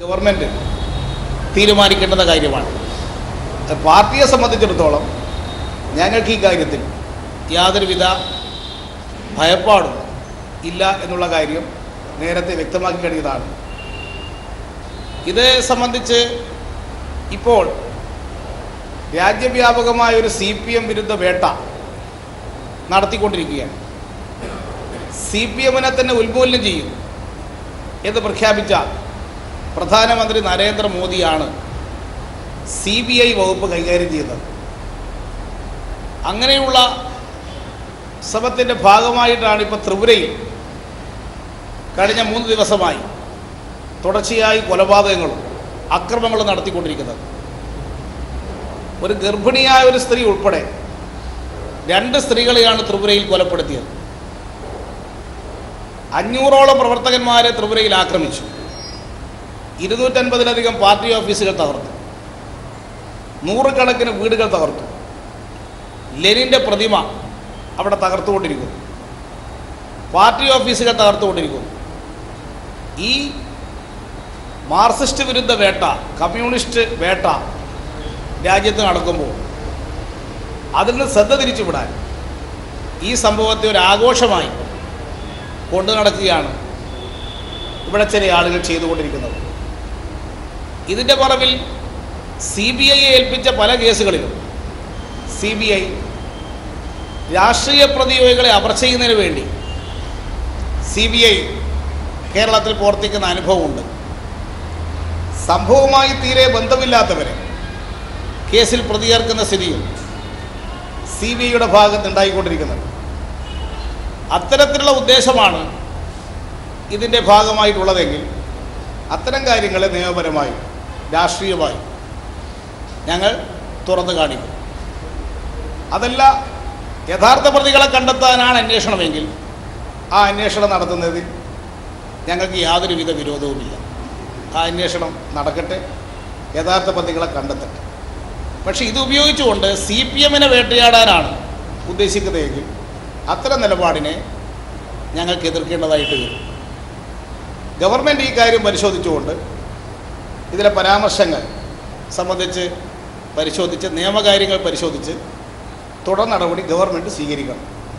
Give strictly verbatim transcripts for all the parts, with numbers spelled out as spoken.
Government തീരുമാനിക്കേണ്ടുന്ന കാര്യമാണ്. പാർട്ടിയെ സംബന്ധിച്ചിടത്തോളം ഞങ്ങൾക്ക് ഈ കാര്യത്തിൽ യാതൊരുവിധ ഭയപ്പാടും ഇല്ല എന്നുള്ള കാര്യം നേരത്തെ വ്യക്തമാക്കി കഴിഞ്ഞതാണ്. ഇത് സംബന്ധിച്ച് ഇപ്പോൾ രാജ്യവ്യാപകമായ ഒരു സി പി എം വിരുദ്ധ വേട്ട നടത്തിക്കൊണ്ടിരിക്കുകയാണ്. സി പി എമ്മിനെ തന്നെ ഉന്മൂലനം ചെയ്യും എന്ന് പ്രഖ്യാപിച്ച പ്രധാനമന്ത്രി നരേന്ദ്രമോദിയാണ് സി ബി ഐ വകുപ്പ് കൈകാര്യം ചെയ്യുന്നത്. അങ്ങനെയുള്ള ശ്രമത്തിൻ്റെ ഭാഗമായിട്ടാണ് ഇപ്പോൾ ത്രിപുരയിൽ കഴിഞ്ഞ മൂന്ന് ദിവസമായി തുടർച്ചയായി കൊലപാതകങ്ങളും അക്രമങ്ങളും നടത്തിക്കൊണ്ടിരിക്കുന്നത്. ഒരു ഗർഭിണിയായ ഒരു സ്ത്രീ ഉൾപ്പെടെ രണ്ട് സ്ത്രീകളെയാണ് ത്രിപുരയിൽ കൊലപ്പെടുത്തിയത്. അഞ്ഞൂറോളം പ്രവർത്തകന്മാരെ ത്രിപുരയിൽ ആക്രമിച്ചു. ഇരുന്നൂറ്റൻപതിലധികം പാർട്ടി ഓഫീസുകൾ തകർത്തു. നൂറുകണക്കിന് വീടുകൾ തകർത്തു. ലെനിൻ്റെ പ്രതിമ അവിടെ തകർത്തുകൊണ്ടിരിക്കുന്നു. പാർട്ടി ഓഫീസുകൾ തകർത്തുകൊണ്ടിരിക്കുന്നു. ഈ മാർക്സിസ്റ്റ് വിരുദ്ധ വേട്ട, കമ്മ്യൂണിസ്റ്റ് വേട്ട രാജ്യത്ത് നടക്കുമ്പോൾ അതിൽ നിന്ന് ശ്രദ്ധ തിരിച്ചുവിടാൻ ഈ സംഭവത്തെ ഒരു ആഘോഷമായി കൊണ്ടു നടക്കുകയാണ് ഇവിടെ ചില ആളുകൾ ചെയ്തുകൊണ്ടിരിക്കുന്നത്. ഇതിൻ്റെ പുറകിൽ സി ബി ഐയെ ഏൽപ്പിച്ച പല കേസുകളിലും സി ബി ഐ രാഷ്ട്രീയ പ്രതിയോഗികളെ അമർച്ച ചെയ്യുന്നതിന് വേണ്ടി സി ബി ഐ കേരളത്തിൽ പ്രവർത്തിക്കുന്ന അനുഭവമുണ്ട്. സംഭവവുമായി തീരെ ബന്ധമില്ലാത്തവരെ കേസിൽ പ്രതി ചേർക്കുന്ന സ്ഥിതിയും സി ബി ഐയുടെ ഭാഗത്ത് ഉണ്ടായിക്കൊണ്ടിരിക്കുന്നത്. അത്തരത്തിലുള്ള ഉദ്ദേശമാണ് ഇതിൻ്റെ ഭാഗമായിട്ടുള്ളതെങ്കിൽ അത്തരം കാര്യങ്ങളെ നിയമപരമായി രാഷ്ട്രീയമായി ഞങ്ങൾ തുറന്നു കാണിക്കും. അതല്ല യഥാർത്ഥ പ്രതികളെ കണ്ടെത്താനാണ് അന്വേഷണമെങ്കിൽ ആ അന്വേഷണം നടത്തുന്നതിൽ ഞങ്ങൾക്ക് യാതൊരുവിധ വിരോധവുമില്ല. ആ അന്വേഷണം നടക്കട്ടെ, യഥാർത്ഥ പ്രതികളെ കണ്ടെത്തട്ടെ. പക്ഷേ ഇത് ഉപയോഗിച്ചുകൊണ്ട് സി പി എമ്മിനെ വേട്ടയാടാനാണ് ഉദ്ദേശിക്കുന്നതെങ്കിൽ അത്തരം നിലപാടിനെ ഞങ്ങൾക്ക് എതിർക്കേണ്ടതായിട്ട് വരും. ഗവൺമെൻറ് ഈ കാര്യം പരിശോധിച്ചുകൊണ്ട് ഇതിലെ പരാമർശങ്ങൾ സംബന്ധിച്ച് പരിശോധിച്ച് നിയമകാര്യങ്ങൾ പരിശോധിച്ച് തുടർ നടപടി ഗവൺമെൻറ് സ്വീകരിക്കണം.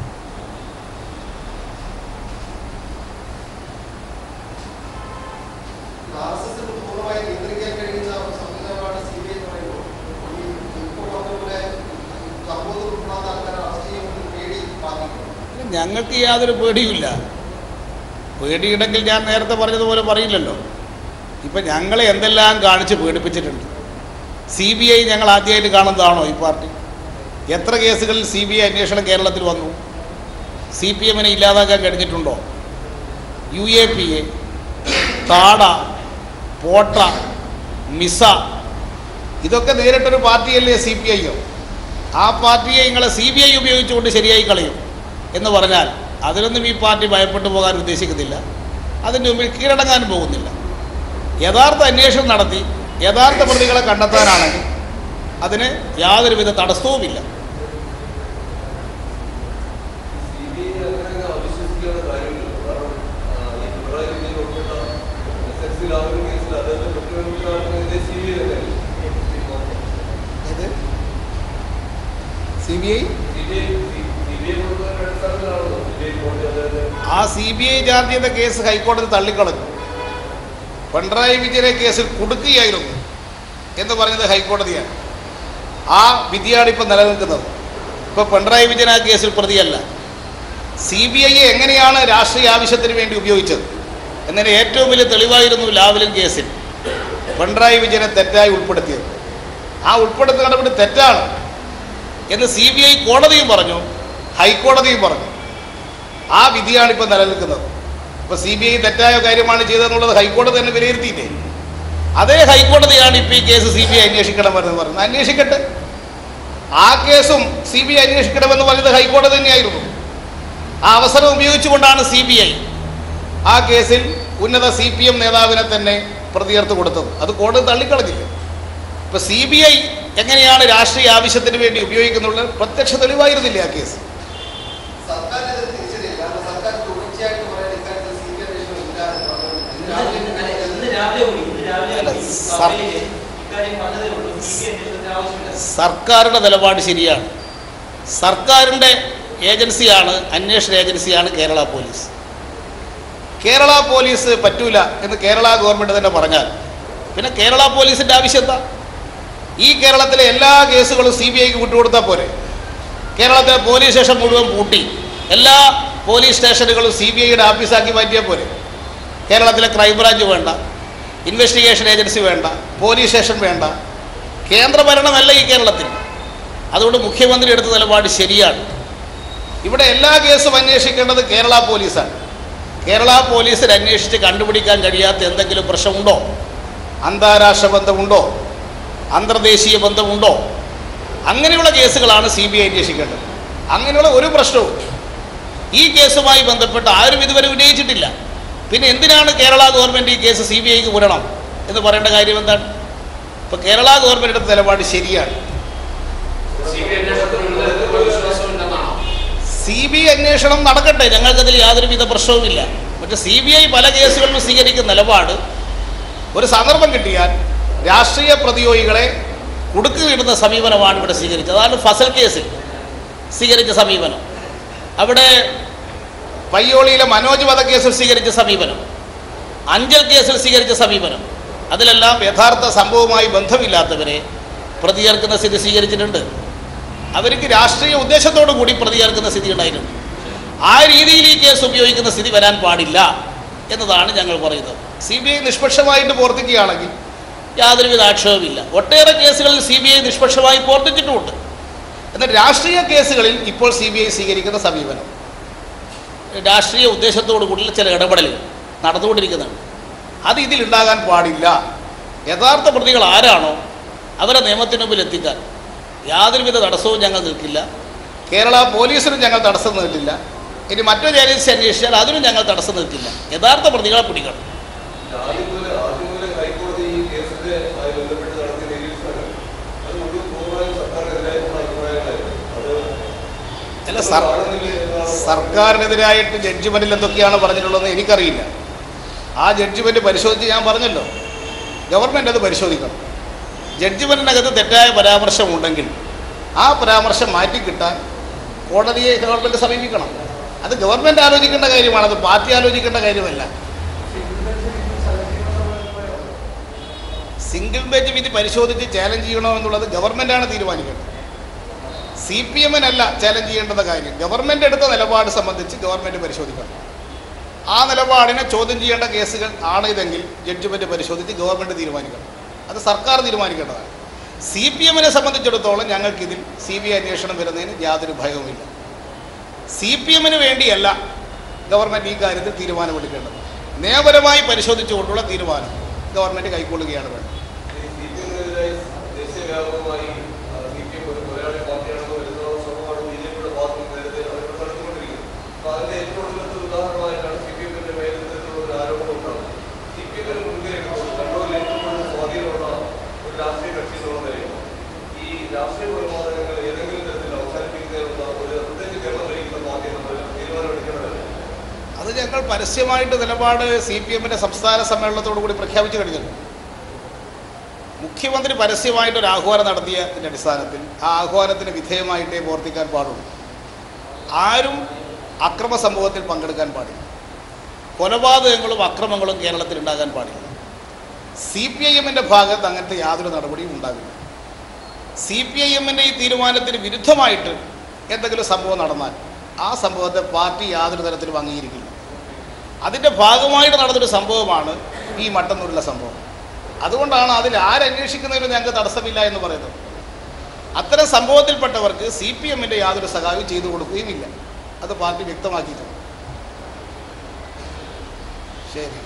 ഞങ്ങൾക്ക് യാതൊരു പേടിയുമില്ല. പേടിയുണ്ടെങ്കിൽ ഞാൻ നേരത്തെ പറഞ്ഞതുപോലെ പറയില്ലല്ലോ. ഇപ്പം ഞങ്ങളെ എന്തെല്ലാം കാണിച്ച് പേടിപ്പിച്ചിട്ടുണ്ട്. സി ബി ഐ ഞങ്ങൾ ആദ്യമായിട്ട് കാണുന്നതാണോ ഈ പാർട്ടി? എത്ര കേസുകളിൽ സി ബി ഐ അന്വേഷണം കേരളത്തിൽ വന്നു? സി പി എമ്മിനെ ഇല്ലാതാക്കാൻ കഴിഞ്ഞിട്ടുണ്ടോ? U A P A, TADA, POTA, MISA, ഇതൊക്കെ നേരിട്ടൊരു പാർട്ടിയല്ലേ സി പി ഐയോ? ആ പാർട്ടിയെ നിങ്ങളെ സി ബി ഐ ഉപയോഗിച്ചുകൊണ്ട് ശരിയായി കളയും എന്ന് പറഞ്ഞാൽ അതിലൊന്നും ഈ പാർട്ടി ഭയപ്പെട്ടു പോകാൻ ഉദ്ദേശിക്കുന്നില്ല. അതിൻ്റെ മുമ്പിൽ കീഴടങ്ങാനും പോകുന്നില്ല. യഥാർത്ഥ അന്വേഷണം നടത്തി യഥാർത്ഥ പ്രതികളെ കണ്ടെത്താനാണെങ്കിൽ അതിന് യാതൊരുവിധ തടസ്സവുമില്ല. സി ബി ഐ ആ സി ബി ഐ ചാർജ് ചെയ്ത കേസ് ഹൈക്കോടതി തള്ളിക്കളഞ്ഞു. പിണറായി വിജയനെ കേസിൽ കുടുക്കുകയായിരുന്നു എന്ന് പറഞ്ഞത് ഹൈക്കോടതിയാണ്. ആ വിധിയാണ് ഇപ്പം നിലനിൽക്കുന്നത്. ഇപ്പോൾ പിണറായി വിജയൻ ആ കേസിൽ പ്രതിയല്ല. സി ബി ഐയെ എങ്ങനെയാണ് രാഷ്ട്രീയ ആവശ്യത്തിന് വേണ്ടി ഉപയോഗിച്ചത് എന്നതിന് ഏറ്റവും വലിയ തെളിവായിരുന്നു ലാവ്ലിൻ കേസിൽ പിണറായി വിജയനെ തെറ്റായി ഉൾപ്പെടുത്തിയത്. ആ ഉൾപ്പെടുത്തുന്ന നടപടി തെറ്റാണ് എന്ന് സി ബി ഐ കോടതിയും പറഞ്ഞു, ഹൈക്കോടതിയും പറഞ്ഞു. ആ വിധിയാണ് ഇപ്പോൾ നിലനിൽക്കുന്നത്. ഇപ്പോൾ സി ബി ഐ തെറ്റായ കാര്യമാണ് ചെയ്തതെന്നുള്ളത് ഹൈക്കോടതി തന്നെ വിലയിരുത്തിയില്ലേ? അതേ ഹൈക്കോടതിയാണ് ഇപ്പോൾ ഈ കേസ് സി ബി ഐ അന്വേഷിക്കണമെന്ന് പറയുന്നത്. അന്വേഷിക്കട്ടെ. ആ കേസും സി ബി ഐ അന്വേഷിക്കണമെന്ന് പറയുന്നത് ഹൈക്കോടതി തന്നെയായിരുന്നു. ആ അവസരം ഉപയോഗിച്ചുകൊണ്ടാണ് സി ബി ഐ ആ കേസിൽ ഉന്നത സി പി എം നേതാവിനെ തന്നെ പ്രതിയേർത്ത് കൊടുത്തത്. അത് കോടതി തള്ളിക്കളഞ്ഞില്ല. ഇപ്പോൾ സി ബി ഐ എങ്ങനെയാണ് രാഷ്ട്രീയ ആവശ്യത്തിന് വേണ്ടി ഉപയോഗിക്കുന്നുള്ളത് പ്രത്യക്ഷ തെളിവായിരുന്നില്ല ആ കേസ്. സർക്കാരിൻ്റെ നിലപാട് ശരിയാണ്. സർക്കാരിൻ്റെ ഏജൻസിയാണ്, അന്വേഷണ ഏജൻസിയാണ് കേരള പോലീസ്. കേരള പോലീസ് പറ്റൂല എന്ന് കേരള ഗവൺമെൻറ് തന്നെ പറഞ്ഞാൽ പിന്നെ കേരള പോലീസിൻ്റെ ആവശ്യം എന്താ? ഈ കേരളത്തിലെ എല്ലാ കേസുകളും സി ബി ഐക്ക് വിട്ടുകൊടുത്താൽ പോരെ? കേരളത്തിലെ പോലീസ് സ്റ്റേഷൻ മുഴുവൻ പൂട്ടി എല്ലാ പോലീസ് സ്റ്റേഷനുകളും സി ബി ഐയുടെ ഓഫീസാക്കി മാറ്റിയാൽ പോരെ? കേരളത്തിലെ ക്രൈംബ്രാഞ്ച് വേണ്ട, ഇൻവെസ്റ്റിഗേഷൻ ഏജൻസി വേണ്ട, പോലീസ് സ്റ്റേഷൻ വേണ്ട. കേന്ദ്രഭരണമല്ല ഈ കേരളത്തിൽ. അതുകൊണ്ട് മുഖ്യമന്ത്രി എടുത്ത നിലപാട് ശരിയാണ്. ഇവിടെ എല്ലാ കേസും അന്വേഷിക്കേണ്ടത് കേരള പോലീസാണ്. കേരള പോലീസിന് അന്വേഷിച്ച് കണ്ടുപിടിക്കാൻ കഴിയാത്ത എന്തെങ്കിലും പ്രശ്നമുണ്ടോ? അന്താരാഷ്ട്ര ബന്ധമുണ്ടോ? അന്തർദേശീയ ബന്ധമുണ്ടോ? അങ്ങനെയുള്ള കേസുകളാണ് സി ബി ഐ അന്വേഷിക്കേണ്ടത്. അങ്ങനെയുള്ള ഒരു പ്രശ്നവും ഈ കേസുമായി ബന്ധപ്പെട്ട് ആരും ഇതുവരെ ഉന്നയിച്ചിട്ടില്ല. പിന്നെ എന്തിനാണ് കേരള ഗവൺമെൻറ് ഈ കേസ് സി ബി ഐക്ക് വിടണം എന്ന് പറയേണ്ട കാര്യം എന്താണ്? ഇപ്പോൾ കേരള ഗവൺമെൻറ് എടുത്ത നിലപാട് ശരിയാണ്. സി ബി ഐ അന്വേഷണം നടക്കട്ടെ, ഞങ്ങൾക്കതിൽ യാതൊരുവിധ പ്രശ്നവുമില്ല. പക്ഷേ സി ബി ഐ പല കേസുകളിലും സ്വീകരിക്കുന്ന നിലപാട് ഒരു സന്ദർഭം കിട്ടിയാൽ രാഷ്ട്രീയ പ്രതിയോഗികളെ കുടുക്ക് വീടുന്ന സമീപനമാണ് ഇവിടെ സ്വീകരിച്ചത്. അതാണ് ഫസൽ കേസിൽ സ്വീകരിച്ച സമീപനം, അവിടെ പയ്യോളിയിലെ മനോജ് വധക്കേസിൽ സ്വീകരിച്ച സമീപനം, അഞ്ചൽ കേസിൽ സ്വീകരിച്ച സമീപനം, അതിലെല്ലാം യഥാർത്ഥ സംഭവവുമായി ബന്ധമില്ലാത്തവരെ പ്രതി ചേർക്കുന്ന സ്ഥിതി സ്വീകരിച്ചിട്ടുണ്ട്. അവർക്ക് രാഷ്ട്രീയ ഉദ്ദേശത്തോടു കൂടി പ്രതി ചേർക്കുന്ന സ്ഥിതി ഉണ്ടായിട്ടുണ്ട്. ആ രീതിയിൽ ഈ കേസ് ഉപയോഗിക്കുന്ന സ്ഥിതി വരാൻ പാടില്ല എന്നതാണ് ഞങ്ങൾ പറയുന്നത്. സി ബി ഐ നിഷ്പക്ഷമായിട്ട് പ്രവർത്തിക്കുകയാണെങ്കിൽ യാതൊരുവിധ ആക്ഷേപമില്ല. ഒട്ടേറെ കേസുകളിൽ സി ബി ഐ നിഷ്പക്ഷമായി പ്രവർത്തിച്ചിട്ടുമുണ്ട്. എന്നാൽ രാഷ്ട്രീയ കേസുകളിൽ ഇപ്പോൾ സി ബി ഐ സ്വീകരിക്കുന്ന സമീപനം രാഷ്ട്രീയ ഉദ്ദേശത്തോടു കൂടിയുള്ള ചില ഇടപെടലുകൾ നടന്നുകൊണ്ടിരിക്കുന്നതാണ്. അത് ഇതിലുണ്ടാകാൻ പാടില്ല. യഥാർത്ഥ പ്രതികൾ ആരാണോ അവരെ നിയമത്തിന് മുമ്പിൽ എത്തിക്കാൻ യാതൊരുവിധ തടസ്സവും ഞങ്ങൾ നിൽക്കില്ല. കേരള പോലീസിനും ഞങ്ങൾ തടസ്സം നിൽക്കില്ല. ഇനി മറ്റൊരു ഏജൻസി അന്വേഷിച്ചാൽ അതിനും ഞങ്ങൾ തടസ്സം നിൽക്കില്ല. യഥാർത്ഥ പ്രതികളെ പിടിക്കണം. അല്ല, സർക്കാരിനെതിരായിട്ട് ജഡ്ജിമെൻറ്റിൽ എന്തൊക്കെയാണ് പറഞ്ഞിട്ടുള്ളതെന്ന് എനിക്കറിയില്ല. ആ ജഡ്ജിമെൻറ്റ് പരിശോധിച്ച് ഞാൻ പറഞ്ഞല്ലോ, ഗവൺമെൻറ് അത് പരിശോധിക്കണം. ജഡ്ജിമെൻറ്റിനകത്ത് തെറ്റായ പരാമർശമുണ്ടെങ്കിൽ ആ പരാമർശം മാറ്റിക്കിട്ടാൻ കോടതിയെ ഗവൺമെൻറ് സമീപിക്കണം. അത് ഗവൺമെൻറ് ആലോചിക്കേണ്ട കാര്യമാണ്, അത് പാർട്ടി ആലോചിക്കേണ്ട കാര്യമല്ല. സിംഗിൾ ബെഞ്ച് വിധി പരിശോധിച്ച് ചാലഞ്ച് ചെയ്യണോ എന്നുള്ളത് ഗവൺമെൻറ്റാണ് തീരുമാനിക്കേണ്ടത്. സി പി എമ്മിനല്ല ചാലഞ്ച് ചെയ്യേണ്ടുന്ന കാര്യം. ഗവൺമെൻറ് എടുത്ത നിലപാട് സംബന്ധിച്ച് ഗവൺമെൻറ് പരിശോധിക്കണം. ആ നിലപാടിനെ ചോദ്യം ചെയ്യേണ്ട കേസുകൾ ആണ് ഇതെങ്കിൽ ജഡ്ജിമെൻറ്റ് പരിശോധിച്ച് ഗവൺമെൻറ് തീരുമാനിക്കണം. അത് സർക്കാർ തീരുമാനിക്കേണ്ടതാണ്. സി പി എമ്മിനെ സംബന്ധിച്ചിടത്തോളം ഞങ്ങൾക്കിതിൽ സി ബി ഐ അന്വേഷണം വരുന്നതിന് യാതൊരു ഭയവുമില്ല. സി പി എമ്മിന് വേണ്ടിയല്ല ഗവൺമെൻറ് ഈ കാര്യത്തിൽ തീരുമാനമെടുക്കേണ്ടത്. നിയമപരമായി പരിശോധിച്ചുകൊണ്ടുള്ള തീരുമാനം ഗവൺമെൻറ് കൈക്കൊള്ളുകയാണ് വേണ്ടത്. അത് ഞങ്ങൾ പരസ്യമായിട്ട് നിലപാട് സി പി എമ്മിൻ്റെ സംസ്ഥാന സമ്മേളനത്തോടു കൂടി പ്രഖ്യാപിച്ചു കഴിഞ്ഞിട്ടുണ്ട്. മുഖ്യമന്ത്രി പരസ്യമായിട്ടൊരു ആഹ്വാനം നടത്തിയതിൻ്റെ അടിസ്ഥാനത്തിൽ ആ ആഹ്വാനത്തിന് വിധേയമായിട്ടേ പ്രവർത്തിക്കാൻ പാടുള്ളൂ. ആരും അക്രമ സംഭവത്തിൽ പങ്കെടുക്കാൻ പാടില്ല. കൊലപാതകങ്ങളും അക്രമങ്ങളും കേരളത്തിൽ ഉണ്ടാകാൻ പാടില്ല. സി പി ഐ എമ്മിൻ്റെ ഭാഗത്ത് അങ്ങനത്തെ യാതൊരു നടപടിയും ഉണ്ടാകില്ല. സി പി ഐ എമ്മിൻ്റെ ഈ തീരുമാനത്തിന് വിരുദ്ധമായിട്ട് എന്തെങ്കിലും സംഭവം നടന്നാൽ ആ സംഭവത്തെ പാർട്ടി യാതൊരു തരത്തിലും അംഗീകരിക്കില്ല. അതിൻ്റെ ഭാഗമായിട്ട് നടന്നൊരു സംഭവമാണ് ഈ മട്ടന്നൂരിലെ സംഭവം. അതുകൊണ്ടാണ് അതിൽ ആരന്വേഷിക്കുന്നതിനും ഞങ്ങൾക്ക് തടസ്സമില്ല എന്ന് പറയുന്നത്. അത്തരം സംഭവത്തിൽപ്പെട്ടവർക്ക് സി പി എമ്മിൻ്റെ യാതൊരു സഹായവും ചെയ്തു കൊടുക്കുകയുമില്ല. അത് പാർട്ടി വ്യക്തമാക്കിയിട്ടുണ്ട്. ശരി.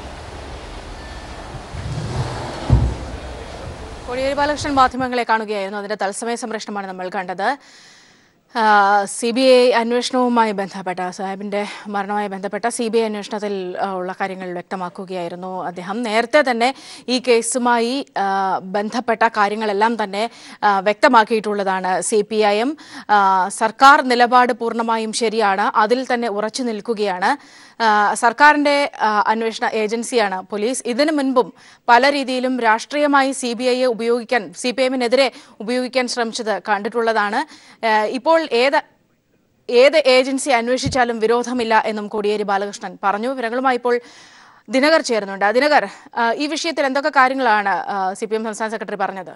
കോടിയേരി ബാലകൃഷ്ണൻ മാധ്യമങ്ങളെ കാണുകയായിരുന്നു. അതിന്റെ തത്സമയ സംപ്രേഷണമാണ് നമ്മൾ കണ്ടത്. സി ബി ഐ അന്വേഷണവുമായി ബന്ധപ്പെട്ട സാഹിബിൻ്റെ മരണവുമായി ബന്ധപ്പെട്ട സി ബി ഐ അന്വേഷണത്തിൽ ഉള്ള കാര്യങ്ങൾ വ്യക്തമാക്കുകയായിരുന്നു അദ്ദേഹം. നേരത്തെ തന്നെ ഈ കേസുമായി ബന്ധപ്പെട്ട കാര്യങ്ങളെല്ലാം തന്നെ വ്യക്തമാക്കിയിട്ടുള്ളതാണ് സി പി ഐ എം. സർക്കാർ നിലപാട് പൂർണ്ണമായും ശരിയാണ്, അതിൽ തന്നെ ഉറച്ചു നിൽക്കുകയാണ്. സർക്കാരിൻ്റെ അന്വേഷണ ഏജൻസിയാണ് പോലീസ്. ഇതിനു മുൻപും പല രീതിയിലും രാഷ്ട്രീയമായി സി ബി ഐയെ ഉപയോഗിക്കാൻ, സി പി എമ്മിനെതിരെ ഉപയോഗിക്കാൻ ശ്രമിച്ചത് കണ്ടിട്ടുള്ളതാണ്. ഇപ്പോൾ ഏത് ഏത് ഏജൻസി അന്വേഷിച്ചാലും വിരോധമില്ല എന്നും കോടിയേരി ബാലകൃഷ്ണൻ പറഞ്ഞു. വിവരങ്ങളുമായി ഇപ്പോൾ ദിനകർ ചേരുന്നുണ്ട്. ദിനകർ, ഈ വിഷയത്തിൽ എന്തൊക്കെ കാര്യങ്ങളാണ് സി പി എം സംസ്ഥാന സെക്രട്ടറി പറഞ്ഞത്?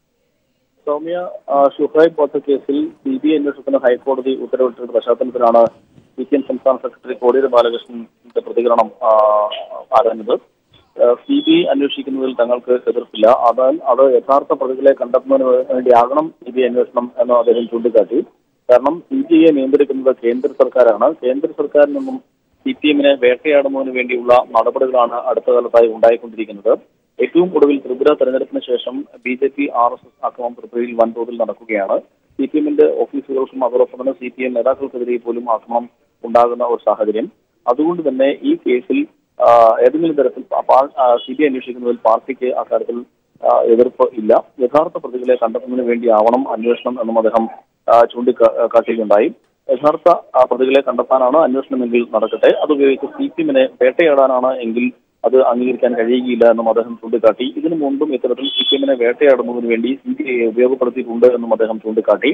സൗമ്യ, ഷുഹൈബ് വധക്കേസിൽ സി ബി ഐ അന്വേഷണത്തിന് ഹൈക്കോടതി ഉത്തരവിട്ടിരുന്ന പശ്ചാത്തലത്തിലാണ് സി പി എം സംസ്ഥാന സെക്രട്ടറി കോടിയേരി ബാലകൃഷ്ണന്റെ പ്രതികരണം ആരംഭിച്ചത്. സി ബി ഐ അന്വേഷിക്കുന്നതിൽ തങ്ങൾക്ക് എതിർപ്പില്ല, എന്നാൽ അത് യഥാർത്ഥ പ്രതികളെ കണ്ടെത്തുന്നതിന് വേണ്ടിയാകണം സി ബി ഐ അന്വേഷണം എന്ന് അദ്ദേഹം ചൂണ്ടിക്കാട്ടി. കാരണം സി ബി ഐയെ നിയന്ത്രിക്കുന്നത് കേന്ദ്ര സർക്കാരാണ്. കേന്ദ്ര സർക്കാരിൽ നിന്നും സി പി എമ്മിനെ വേട്ടയാടുന്നതിന് വേണ്ടിയുള്ള നടപടികളാണ് അടുത്ത കാലത്തായി ഉണ്ടായിക്കൊണ്ടിരിക്കുന്നത്. ഏറ്റവും ഒടുവിൽ ത്രിപുര തെരഞ്ഞെടുപ്പിന് ശേഷം B J P R S S ആക്രമണം ത്രിപുരയിൽ വൻതോതിൽ നടക്കുകയാണ്. സി പി എമ്മിന്റെ ഓഫീസുകൾക്കും അതോടൊപ്പം തന്നെ സി പി എം നേതാക്കൾക്കെതിരെ പോലും ആക്രമണം ഉണ്ടാകുന്ന ഒരു സാഹചര്യം. അതുകൊണ്ട് തന്നെ ഈ കേസിൽ ഏതെങ്കിലും തരത്തിൽ സി ബി ഐ അന്വേഷിക്കുന്നതിൽ പാർട്ടിക്ക് അക്കാര്യത്തിൽ എതിർപ്പ് ഇല്ല. യഥാർത്ഥ പ്രതികളെ കണ്ടെത്തുന്നതിന് വേണ്ടിയാവണം അന്വേഷണം എന്നും അദ്ദേഹം ചൂണ്ടിക്കാട്ടുകയുണ്ടായി. യഥാർത്ഥ പ്രതികളെ കണ്ടെത്താനാണ് അന്വേഷണമെങ്കിൽ നടക്കട്ടെ, അതുപയോഗിച്ച് സി പി എമ്മിനെ വേട്ടയാടാനാണ് എങ്കിൽ അത് അംഗീകരിക്കാൻ കഴിയുകയില്ല എന്നും അദ്ദേഹം ചൂണ്ടിക്കാട്ടി. ഇതിനു മുമ്പും ഇത്തരത്തിൽ സി പി എമ്മിനെ വേട്ടയാടുന്നതിന് വേണ്ടി സി ബി ഐയെ ഉപയോഗപ്പെടുത്തിയിട്ടുണ്ട് എന്നും അദ്ദേഹം ചൂണ്ടിക്കാട്ടി.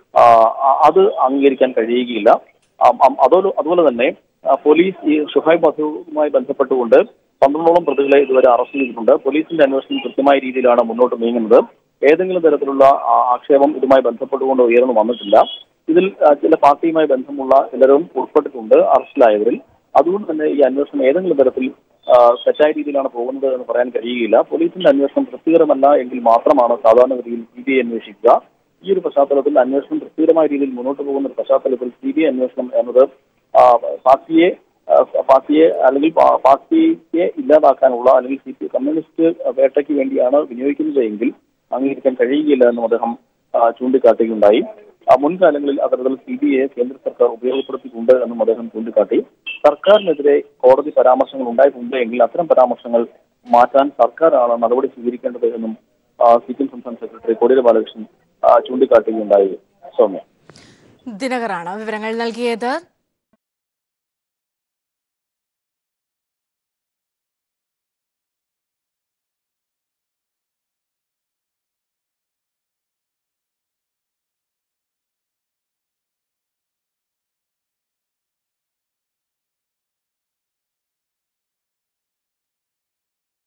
അത് അംഗീകരിക്കാൻ കഴിയുകയില്ല. അതോ അതുപോലെ തന്നെ പോലീസ് ഈ ഷുഹൈബ് വധവുമായി ബന്ധപ്പെട്ടുകൊണ്ട് പന്ത്രണ്ടോളം പ്രതികളെ ഇതുവരെ അറസ്റ്റ് ചെയ്തിട്ടുണ്ട്. പോലീസിന്റെ അന്വേഷണം കൃത്യമായ രീതിയിലാണ് മുന്നോട്ട് നീങ്ങുന്നത്. ഏതെങ്കിലും തരത്തിലുള്ള ആക്ഷേപം ഇതുമായി ബന്ധപ്പെട്ടുകൊണ്ട് ഉയർന്നു വന്നിട്ടില്ല. ഇതിൽ ചില പാർട്ടിയുമായി ബന്ധമുള്ള ചിലരും ഉൾപ്പെട്ടിട്ടുണ്ട് അറസ്റ്റിലായവരിൽ. അതുകൊണ്ട് തന്നെ ഈ അന്വേഷണം ഏതെങ്കിലും തരത്തിൽ തെറ്റായ രീതിയിലാണ് പോകുന്നത് എന്ന് പറയാൻ കഴിയുകയില്ല. പോലീസിന്റെ അന്വേഷണം തൃപ്തികരമല്ല എങ്കിൽ മാത്രമാണ് സാധാരണഗതിയിൽ സി ബി ഐ അന്വേഷിക്കുക. ഈ ഒരു പശ്ചാത്തലത്തിൽ അന്വേഷണം തൃപ്തികരമായ രീതിയിൽ മുന്നോട്ട് പോകുന്ന ഒരു പശ്ചാത്തലത്തിൽ സി ബി ഐ അന്വേഷണം എന്നത് പാർട്ടിയെ പാർട്ടിയെ അല്ലെങ്കിൽ പാർട്ടിയെ ഇല്ലാതാക്കാനുള്ള അല്ലെങ്കിൽ സി പി കമ്മ്യൂണിസ്റ്റ് വേട്ടയ്ക്ക് വേണ്ടിയാണ് വിനിയോഗിക്കുന്നത് എങ്കിൽ അംഗീകരിക്കാൻ കഴിയുകയില്ല എന്നും അദ്ദേഹം ചൂണ്ടിക്കാട്ടുകയുണ്ടായി. മുൻകാലങ്ങളിൽ അത്തരത്തിൽ സി ബി ഐയെ കേന്ദ്ര സർക്കാർ ഉപയോഗപ്പെടുത്തിയിട്ടുണ്ട് എന്നും അദ്ദേഹം ചൂണ്ടിക്കാട്ടി. സർക്കാരിനെതിരെ കോടതി പരാമർശങ്ങൾ ഉണ്ടായിട്ടുണ്ട് എങ്കിൽ അത്തരം പരാമർശങ്ങൾ മാറ്റാൻ സർക്കാരാണ് നടപടി സ്വീകരിക്കേണ്ടത് എന്നും സി പി എം സംസ്ഥാന സെക്രട്ടറി കോടിയേരി ബാലകൃഷ്ണൻ ചൂണ്ടിക്കാട്ടുകയുണ്ടായി. സൗമ്യ, ദിനകറാണ് വിവരങ്ങൾ നൽകിയത്.